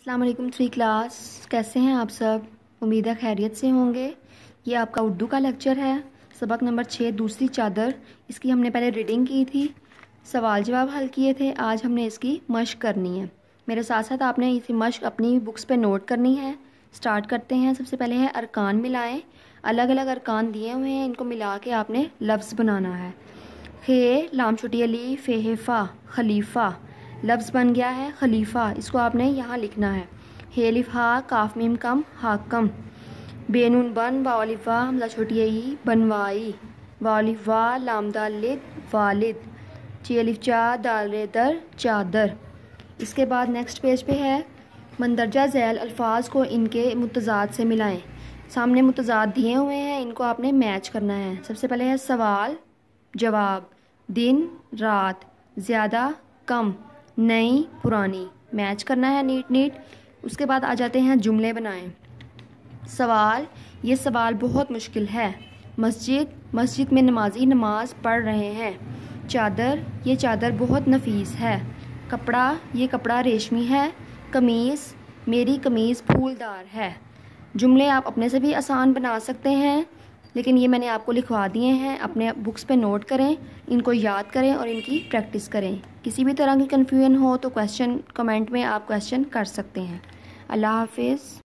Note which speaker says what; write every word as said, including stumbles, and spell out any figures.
Speaker 1: अस्सलाम वालेकुम three class, कैसे हैं आप सब। उम्मीद है खैरियत से होंगे। ये आपका उर्दू का लेक्चर है, सबक नंबर छः, दूसरी चादर। इसकी हमने पहले रीडिंग की थी, सवाल जवाब हल किए थे। आज हमने इसकी मश्क करनी है। मेरे साथ साथ आपने इसी मश्क अपनी बुक्स पे नोट करनी है। स्टार्ट करते हैं। सबसे पहले है अरकान मिलाएँ। अलग अलग अरकान दिए हुए हैं, इनको मिला के आपने लफ्ज़ बनाना है। खे लाम छोटी अली फ़ेफ़ा खलीफ़ा, लफ्ज़ बन गया है खलीफ़ा। इसको आपने यहाँ लिखना है। हे लिफ हा काफ मीम कम हाकम, बेनून बन वालिफा हमला छोटी ई बनवाई, वालिफा लामदा लिद वालिद, ची अलिफ चा दाल रे दर चादर। इसके बाद नेक्स्ट पेज पे है मंदरजा झैल अल्फाज को इनके मुतज़ाद से मिलाएं। सामने मुतज़ाद दिए हुए हैं, इनको आपने मैच करना है। सबसे पहले है सवाल जवाब, दिन रात, ज़्यादा कम, नई पुरानी, मैच करना है नीट नीट। उसके बाद आ जाते हैं जुमले बनाएं। सवाल, ये सवाल बहुत मुश्किल है। मस्जिद, मस्जिद में नमाजी नमाज पढ़ रहे हैं। चादर, ये चादर बहुत नफीस है। कपड़ा, ये कपड़ा रेशमी है। कमीज़, मेरी कमीज़ फूलदार है। जुमले आप अपने से भी आसान बना सकते हैं, लेकिन ये मैंने आपको लिखवा दिए हैं। अपने बुक्स पे नोट करें, इनको याद करें और इनकी प्रैक्टिस करें। किसी भी तरह की कन्फ्यूजन हो तो क्वेश्चन कमेंट में आप क्वेश्चन कर सकते हैं। अल्लाह हाफिज़।